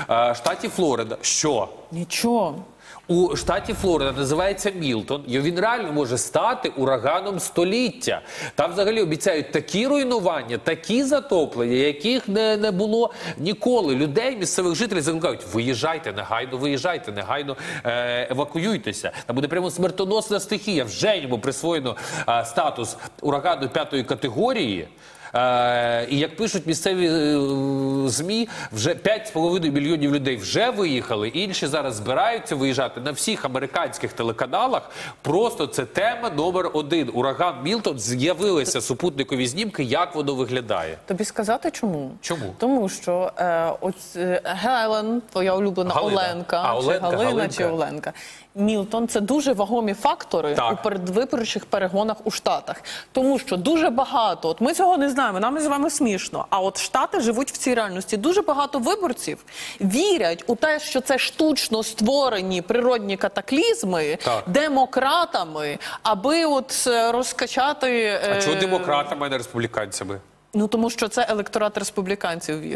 штаті Флорида. Що? Нічого. У штаті Флорида називається Мілтон, і він реально може стати ураганом століття. Там взагалі обіцяють такі руйнування, такі затоплення, яких не було ніколи. Людей, місцевих жителів закликають: виїжджайте, негайно евакуюйтеся. Там буде прямо смертоносна стихія. Вже йому присвоєно статус урагану 5-ї категорії. І як пишуть місцеві ЗМІ, вже 5,5 мільйонів людей вже виїхали, інші зараз збираються виїжджати. На всіх американських телеканалах просто це тема номер 1. Ураган Мілтон, з'явилися супутникові знімки, як воно виглядає. Тобі сказати чому? Чому? Тому що Гелен, твоя улюблена Оленка, чи Галина, чи Оленка, Мілтон – це дуже вагомі фактори у передвиборчих перегонах у Штатах. Тому що дуже багато, от ми цього не знаємо, нам з вами смішно, а от Штати живуть в цій реальності. Дуже багато виборців вірять у те, що це штучно створені природні катаклізми демократами, аби от розкачати... А чого демократами, а не республіканцями? Ну, тому що це електорат республіканців вірить.